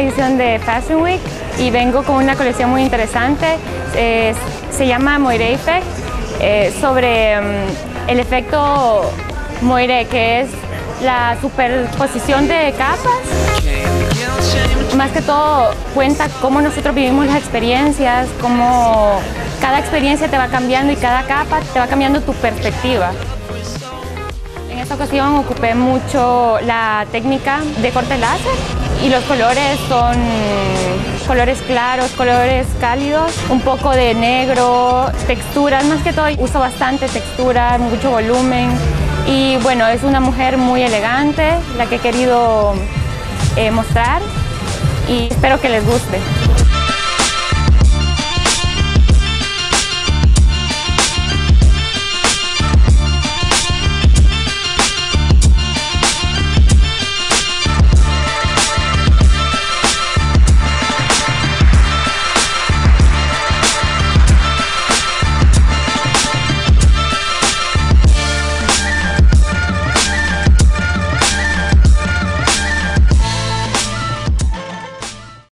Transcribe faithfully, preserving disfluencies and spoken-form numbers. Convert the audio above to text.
edición de Fashion Week y vengo con una colección muy interesante. Eh, se llama Moire Effect, eh, sobre um, el efecto Moire, que es la superposición de capas. Más que todo cuenta cómo nosotros vivimos las experiencias, cómo cada experiencia te va cambiando y cada capa te va cambiando tu perspectiva. En esta ocasión ocupé mucho la técnica de corte láser y los colores son colores claros, colores cálidos, un poco de negro, texturas, más que todo uso bastante textura, mucho volumen y bueno, es una mujer muy elegante la que he querido eh, mostrar y espero que les guste.